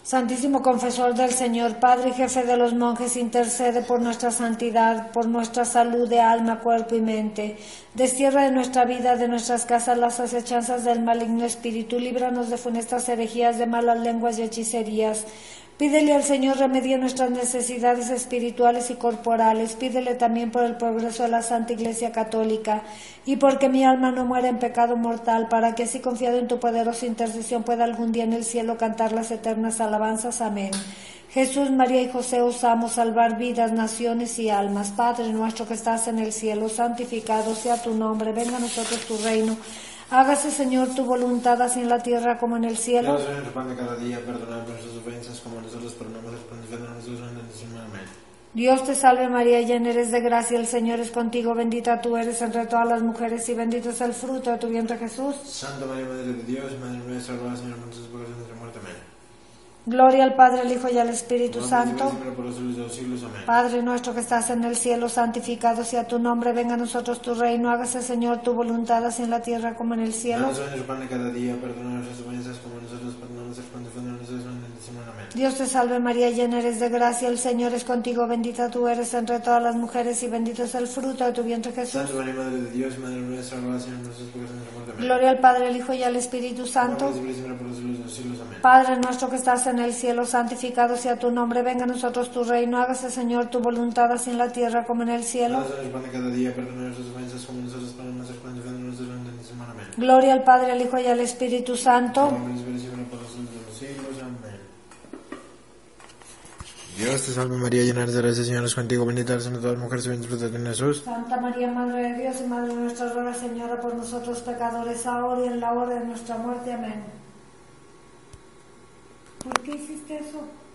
Santísimo Confesor del Señor, Padre y Jefe de los monjes, intercede por nuestra santidad, por nuestra salud de alma, cuerpo y mente. Destierra de nuestra vida, de nuestras casas, las acechanzas del maligno espíritu. Líbranos de funestas herejías, de malas lenguas y hechicerías. Pídele al Señor remedie nuestras necesidades espirituales y corporales. Pídele también por el progreso de la Santa Iglesia Católica y porque mi alma no muera en pecado mortal, para que así, confiado en tu poderosa intercesión, pueda algún día en el cielo cantar las eternas alabanzas. Amén. Jesús, María y José, os amo, salvar vidas, naciones y almas. Padre nuestro que estás en el cielo, santificado sea tu nombre. Venga a nosotros tu reino. Hágase, Señor, tu voluntad, así en la tierra como en el cielo. Danos nuestro pan de cada día, perdonad nuestras ofensas como nosotros perdonamos a los que nos ofenden a nosotros. Amén. Dios te salve María, llena eres de gracia, el Señor es contigo, bendita tú eres entre todas las mujeres y bendito es el fruto de tu vientre Jesús. Santa María, Madre de Dios, Madre nuestra, ruega, Señor, por nuestros pecados y nuestra muerte. Amén. Gloria al Padre, al Hijo y al Espíritu Santo. Por los siglos de los siglos. Amén. Padre nuestro que estás en el cielo, santificado sea tu nombre, venga a nosotros tu reino, hágase, Señor, tu voluntad, así en la tierra como en el cielo. Danos nuestro pan de cada día, perdona nuestras ofensas como nosotros perdonamos a los que nos ofenden a nosotros. Amén. Dios te salve María, llena eres de gracia, el Señor es contigo, bendita tú eres entre todas las mujeres y bendito es el fruto de tu vientre Jesús. Santa María, Madre de Dios, Madre nuestra, ruega, Señor, por nuestros pecados y nuestra muerte. Amén. Gloria al Padre, al Hijo y al Espíritu Santo. Por los siglos de los siglos. Amén. Padre nuestro que estás en el cielo, santificado sea tu nombre, venga a nosotros tu reino, hágase, Señor, tu voluntad, así en la tierra como en el cielo. Danos nuestro pan de cada día, perdona nuestras ofensas como nosotros perdonamos a los que nos ofenden a nosotros. Amén. Gloria al Padre, al Hijo y al Espíritu Santo. Por los siglos de los siglos. Amén. Dios te salve María, llena eres de gracia, el Señor es contigo, bendita eres entre todas las mujeres y bendito es el fruto de tu Jesús. Santa María, Madre de Dios y Madre nuestra, ruega, Señora, por nosotros pecadores, ahora y en la hora de nuestra muerte. Amén. ¿Por qué hiciste eso?